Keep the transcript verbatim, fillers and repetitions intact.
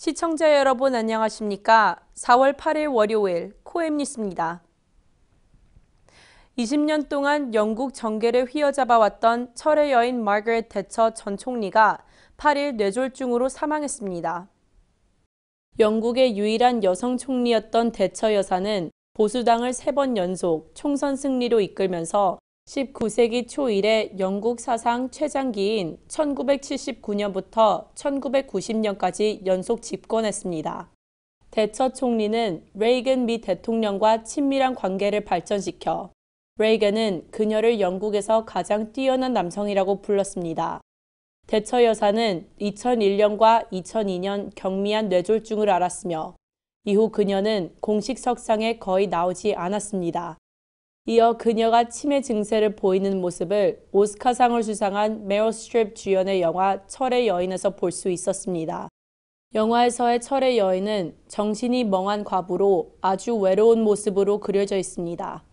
시청자 여러분 안녕하십니까? 사월 팔일 월요일 코엠 뉴스입니다. 이십 년 동안 영국 정계를 휘어잡아왔던 철의 여인 마거릿 대처 전 총리가 팔일 뇌졸중으로 사망했습니다. 영국의 유일한 여성 총리였던 대처 여사는 보수당을 세 번 연속 총선 승리로 이끌면서 십구 세기 초 이래 영국 사상 최장기인 천구백칠십구 년부터 천구백구십 년까지 연속 집권했습니다. 대처 총리는 레이건 미 대통령과 친밀한 관계를 발전시켜 레이건은 그녀를 영국에서 가장 뛰어난 남성이라고 불렀습니다. 대처 여사는 이천일 년과 이천이 년 경미한 뇌졸중을 앓았으며 이후 그녀는 공식 석상에 거의 나오지 않았습니다. 이어 그녀가 치매 증세를 보이는 모습을 오스카상을 수상한 메릴 스트립 주연의 영화 철의 여인에서 볼 수 있었습니다. 영화에서의 철의 여인은 정신이 멍한 과부로 아주 외로운 모습으로 그려져 있습니다.